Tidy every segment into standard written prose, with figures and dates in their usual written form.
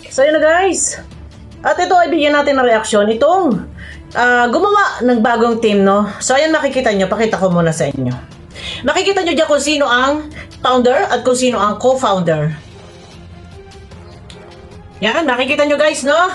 So yun na guys. At ito ay bigyan natin ng reaksyon. Itong gumawa ng bagong team, no? So ayan, makikita nyo. Pakita ko muna sa inyo. Makikita nyo dyan kung sino ang founder at kung sino ang co-founder. Yan, nakikita nyo guys, no?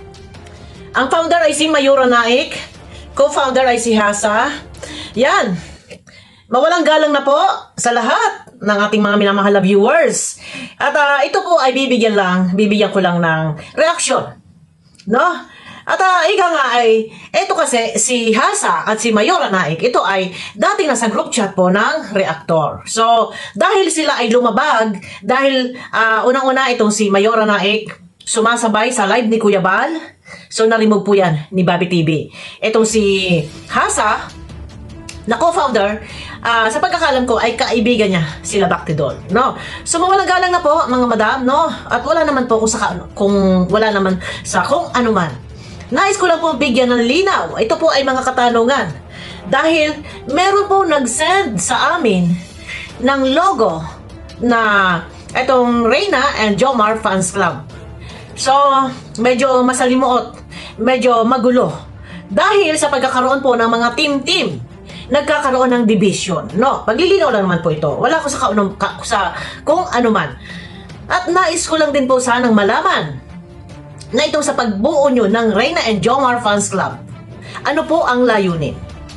Ang founder ay si Mayura Naik. Co-founder ay si Hasa. Yan. Mawalang galang na po sa lahat ng ating mga minamahal na viewers. At ito po ay bibigyan ko lang ng reaction. No? At ika nga ay, ito kasi si Hasa at si Mayura Naik, ito ay dating nasa group chat po ng reactor. So, dahil sila ay lumabag, dahil unang-una itong si Mayura Naik, sumasabay sa live ni Kuya Bal. So, na-remove po yan ni Bobby TV. Itong si Hasa, na co-founder, sa pagkakalam ko ay kaibigan niya sila Bactidol, no? So mawalang galang na po mga madam, no? At wala naman po kung wala naman sa kung ano man. Nais ko lang po bigyan ng linaw. Ito po ay mga katanungan. Dahil meron po nag-send sa amin ng logo na itong Reyna and Jomar Fans Club. So, medyo masalimuot, medyo magulo. Dahil sa pagkakaroon po ng mga team-team, nagkakaroon ng division, no? Paglilinaw lang naman po ito. Wala ko sa kung ano man. At nais ko lang din po sanang malaman na itong sa pagbuo nyo ng Reyna and Jomar Fans Club, ano po ang layunin?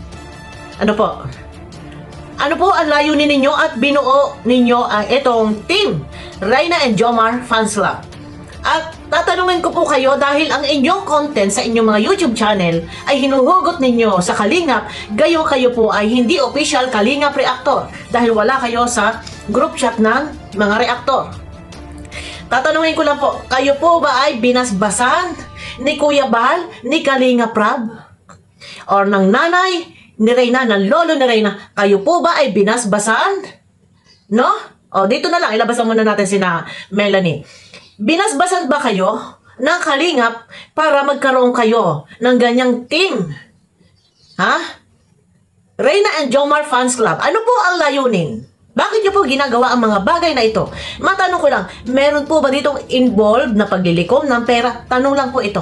Ano po? Ano po ang layunin ninyo at binuo ninyo ang itong team Reyna and Jomar Fans Club? At tatanungin ko po kayo dahil ang inyong content sa inyong mga YouTube channel ay hinuhugot ninyo sa Kalingap, gayo kayo po ay hindi official Kalingap Reactor dahil wala kayo sa group chat ng mga reactor. Tatanungin ko lang po, kayo po ba ay binasbasan ni Kuya Bal, ni Kalingap Rab? Or ng nanay ni Reyna, ng lolo ni Reyna, kayo po ba ay binasbasan? No? O, dito na lang, ilabasan muna natin sina Melanie. Binasbasan ba kayo ng Kalingap para magkaroon kayo ng ganyang team? Ha? Reyna and Jomar Fans Club, ano po ang layunin? Bakit niyo po ginagawa ang mga bagay na ito? Matanong ko lang, meron po ba ditong involved na paglilikom ng pera? Tanong lang po ito.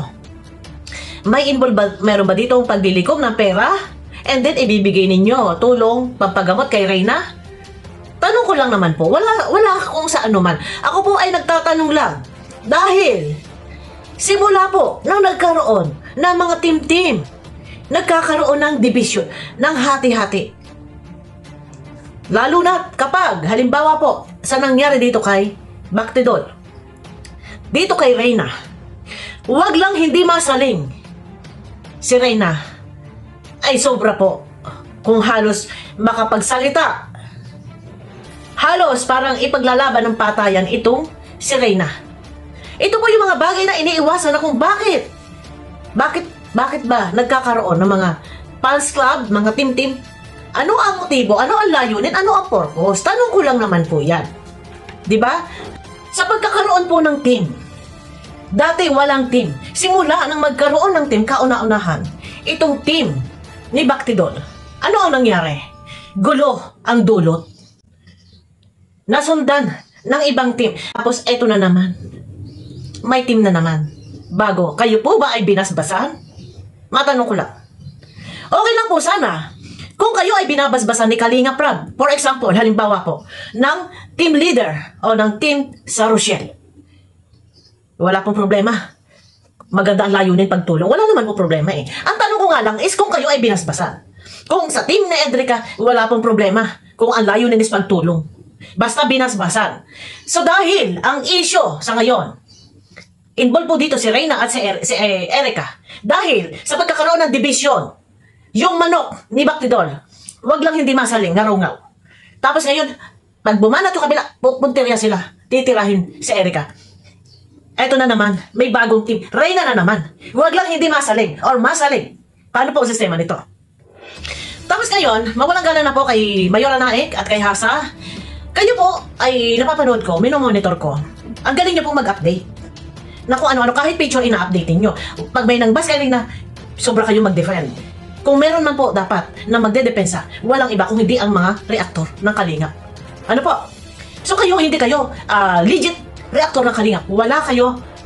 May involved ba, meron ba ditong paglilikom ng pera? And then ibibigay ninyo tulong, pampagamot kay Reyna? Tanong ko lang naman po, wala kung sa ano man. Ako po ay nagtatanong lang. Dahil, simula po nang nagkaroon ng mga team-team, nagkakaroon ng division, ng hati-hati. Lalo na kapag, halimbawa po, sa nangyari dito kay Bactidol, dito kay Reyna, huwag lang hindi masaling si Reyna ay sobra po kung halos makapagsalita. Halos parang ipaglalaban ng patayan itong si Reyna. Ito po yung mga bagay na iniiwasan na kung bakit ba nagkakaroon ng mga fans club, mga team-team. Ano ang motibo? Ano ang layunin? Ano ang purpose? Tanong ko lang naman po yan. Diba? Sa pagkakaroon po ng team, dati walang team. Simula nang magkaroon ng team, kauna-unahan, itong team ni Bactidol. Ano ang nangyari? Gulo ang dulot. Nasundan ng ibang team. Tapos eto na naman. May team na naman. Bago. Kayo po ba ay binasbasan? Matanong ko lang. Okay lang po sana kung kayo ay binabasbasan ni Kalingap Rab, for example, halimbawa po, ng team leader o ng team sa Rochelle. Wala pong problema. Maganda ang layunin pagtulong. Wala naman po problema eh. Ang tanong ko nga lang is kung kayo ay binasbasan. Kung sa team ni Edrica, wala pong problema. Kung ang layunin is pagtulong. Basta binasbasan. So dahil ang issue sa ngayon, involved po dito si Reyna at si Erica. Dahil sa pagkakaroon ng division, yung manok ni Bactidol, wag lang hindi masaling, narungaw. Tapos ngayon, pag bumanat yung kabila, pupuntirya sila, titirahin si Erica. Eto na naman, may bagong team, Reyna na naman. Wag lang hindi masaling, or masaling. Paano po ang sistema nito? Tapos ngayon, mawalang galang na po kay Mayura Naik at kay Hasa. Kayo po ay napapanood ko, minomonitor ko. Ang galing niyo pong mag-update. Na kung ano-ano, kahit picture ina-update niyo. Pag may nangbas kayo na, sobra kayo mag-defend. Kung meron man po dapat na magdedepensa, walang iba kung hindi ang mga reactor ng Kalingap. Ano po? So hindi kayo legit reactor ng Kalingap. Wala kayo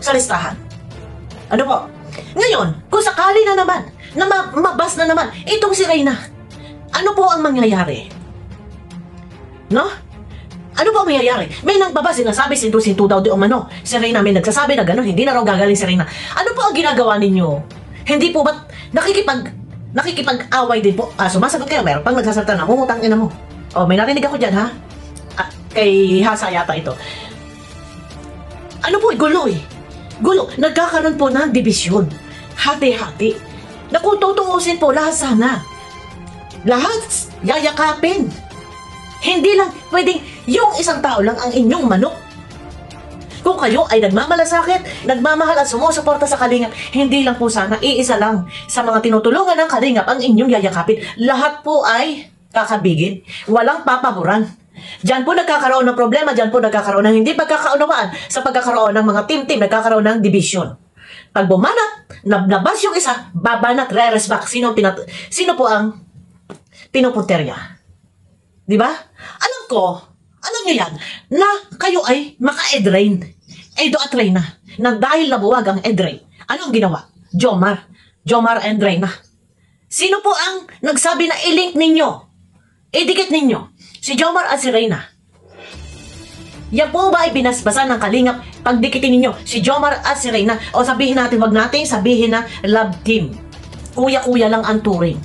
sa listahan. Ano po? Ngayon, kung sakali na naman, na mabas na naman, itong si Reyna, ano po ang mangyayari? No? Ano po ang mangyayari? May nang baba, sinasabi, sintu-sintu daw di umano. Si Reyna may nagsasabi na gano'n, hindi na raw gagaling si Reyna. Ano po ang ginagawa ninyo? Hindi po ba't nakikipag-away din po? Sumasagot kayo, meron pang nagsasalita na, mumutang ina mo. May narinig ako dyan, ha? Kay Hasa yata ito. Ano po, gulo eh. Gulo. Nagkakaroon po ng dibisyon. Hati-hati. Na kung tutuusin po, lahat sana. Lahat yayakapin. Hindi lang pwedeng yung isang tao lang ang inyong manok. Kung kayo ay nagmamalasakit, nagmamahal at sumusuporta sa Kalingap, hindi lang po sana iisa lang sa mga tinutulungan ng Kalingap ang inyong yayakapin. Lahat po ay kakabigin. Walang papaboran. Diyan po nagkakaroon ng problema, diyan po nagkakaroon ng hindi pagkakaunawaan sa pagkakaroon ng mga team-team, nagkakaroon ng division. Pag bumanat, nabas yung isa, babanat, reres back. Sino po ang pinupunterya? Di ba? Alam niyo yan, na kayo ay maka-Edrain. Edo at Reyna. Na dahil nabuwag ang Edrain, ano ang ginawa? Jomar and Reyna. Sino po ang nagsabi na i-link ninyo? Idikit ninyo? Si Jomar at si Reyna. Yan po ba ay binasbasan ng Kalingap pagdikitin ninyo si Jomar at si Reyna? O sabihin natin, wag natin sabihin na love team. Kuya-kuya lang ang turing.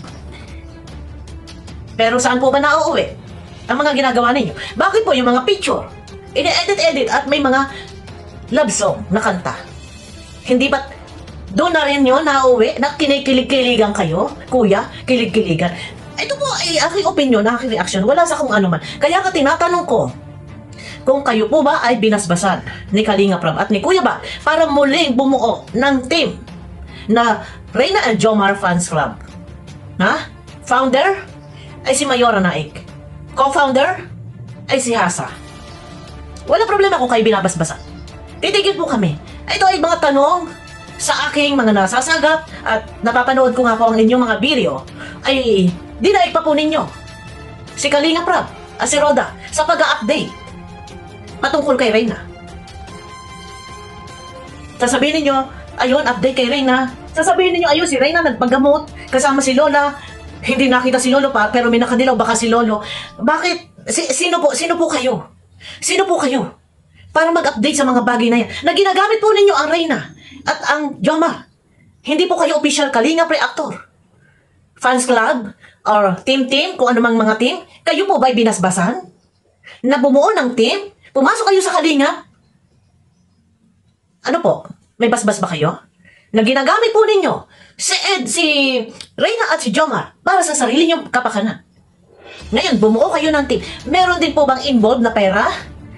Pero saan po ba nauuwi ang mga ginagawa ninyo? Bakit po yung mga picture, ini-edit-edit at may mga love song na kanta? Hindi ba't doon na rin yun nauuwi na kinikilig-kiligan kayo? Kuya, kilig-kiligan. Ito po ay aking opinion, aking reaction. Wala sa kung ano man. Kaya ka tinatanong ko, kung kayo po ba ay binasbasan ni Kalingap Rab at ni Kuya ba para muling bumuo ng team na Reyna and Jomar Fans Club? Ha? Founder ay si Mayora Naik. Co-founder ay si Hasa. Wala problema kung kayo binabasbasan. Titigil po kami. Ito ay mga tanong sa aking mga nasasagap at napapanood ko nga po ang inyong mga video ay dinaig pa po ninyo si Kalingap Rab at si Roda sa pag-update patungkol kay Reyna. Sasabihin ninyo, ayun, update kay Reyna. Sasabihin ninyo, ayun, si Reyna nagpaggamot kasama si Lola. Hindi nakita si Lolo pa, pero may nakadilaw baka si Lolo. Bakit? Sino po kayo? Sino po kayo? Para mag-update sa mga bagay na yan. Na ginagamit po ninyo ang Reyna at ang Jomar. Hindi po kayo official Kalingap Reactor. Fans Club or team, kung ano mang mga team. Kayo po ba'y binasbasan? Na bumuo ng team? Pumasok kayo sa Kalingap? Ano po? May basbas ba kayo? Na ginagamit po ninyo si Reyna at si Jomar para sa sarili niyong kapakanan. Ngayon, bumuo kayo ng team. Meron din po bang involved na pera?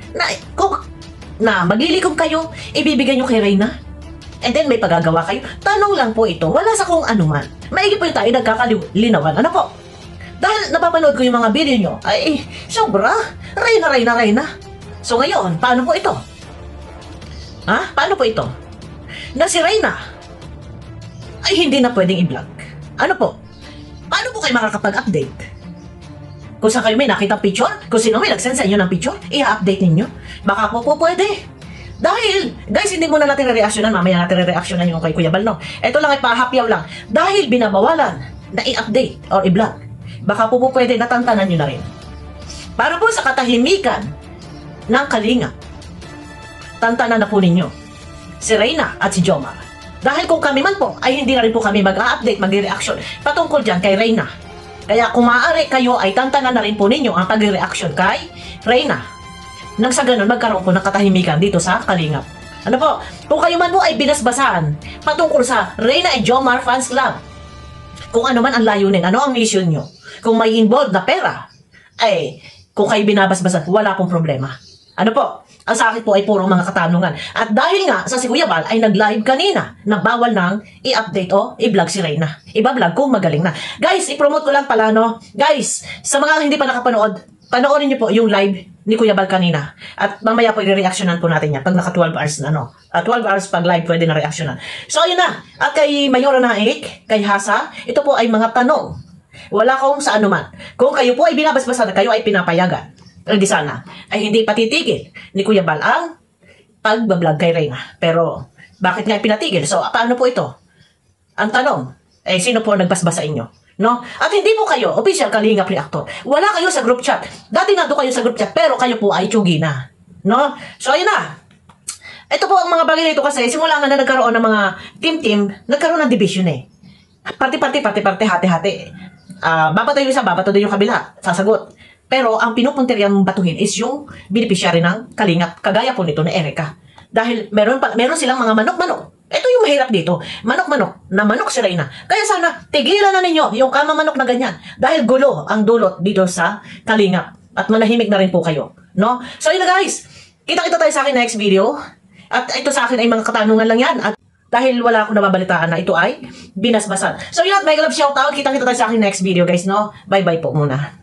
Na maglilikom kayo, ibibigay nyo kay Reyna? And then may pagagawa kayo? Tanong lang po ito, wala sa kung anuman. Maigi po yung tayo nagkakalinawan. Ano po? Dahil napapanood ko yung mga video nyo, ay sobra. Reyna. So ngayon, paano po ito? Ha? Paano po ito? Na si Reyna ay hindi na pwedeng i-vlog. Ano po? Paano po kayo makakapag-update? Kung saan kayo may nakita picture, kung sino may nag-send sa inyo ng picture, i-update ninyo. Baka po pwede. Dahil, guys, hindi muna natin re-reactionan. Mamaya natin re-reactionan yung kay Kuya Balno. Ito lang ay pahapyaw lang. Dahil binabawalan na i-update or i-vlog, baka po pwede natantanan nyo na rin. Para po sa katahimikan ng Kalingap, tantanan na po ninyo si Reyna at si Jomar. Dahil kung kami man po, ay hindi na rin po kami mag-update, mag-reaction patungkol dyan kay Reyna. Kaya kung maaari kayo ay tantanan na rin po ninyo ang pag-reaction kay Reyna. Nang sa ganun, magkaroon po ng katahimikan dito sa Kalingap. Ano po? Kung kayo man po ay binasbasan patungkol sa Reyna and Jomar Fans Club, kung ano man ang layunin, ano ang mission nyo, kung may involved na pera, ay kung kayo binabasbasan, wala pong problema. Ano po? Ang sa akin po ay puro mga katanungan. At dahil nga sa si Kuya Bal ay nag-live kanina na bawal nang i-update o i-vlog si Reyna. Iba-vlog kung magaling na. Guys, i-promote ko lang pala, no? Guys, sa mga hindi pa nakapanood, panoorin niyo po yung live ni Kuya Bal kanina. At mamaya po i-reactionan po natin yan pag naka 12 hours na, no? 12 hours pag live pwede na reactionan. So, yun na. At kay Mayora Naik, kay Hasa, ito po ay mga tanong. Wala kong sa anuman. Kung kayo po ay binabasbasan, kayo ay pinapayagan. Di sana ay hindi patitigil ni Kuya Bal ang pagbablog kay Reyna. Pero Bakit nga pinatigil? So, paano po ito? Ang tanong, sino po ang nagbasbas sa inyo? No? At hindi po kayo, official Kalingap Reactor. Wala kayo sa group chat. Dati nga doon kayo sa group chat, pero kayo po ay tsugi na. No? So, ayun na. Ito po ang mga bagay na ito kasi, simula nga na nagkaroon ng mga team-team, nagkaroon ng division eh. Party-party, hati-hati. Babato yung isa, babato din yung kabila. Sasagot. Pero ang pinupuntiryan mong batuhin is yung beneficiary ng Kalingap. Kagaya po nito na Erica. Dahil meron silang mga manok-manok. Ito yung mahirap dito. Manok-manok. Na manok si Reyna. Kaya sana, tigilan na ninyo yung kama-manok na ganyan. Dahil gulo ang dulot dito sa Kalingap. At manahimik na rin po kayo. No? So yun na guys. Kita-kita tayo sa akin next video. At ito sa akin ay mga katanungan lang yan. At dahil wala akong nababalitaan na ito ay binasbasan. So yun at mega love shoutout. Kita-kita tayo sa akin next video guys. No? Bye-bye po muna.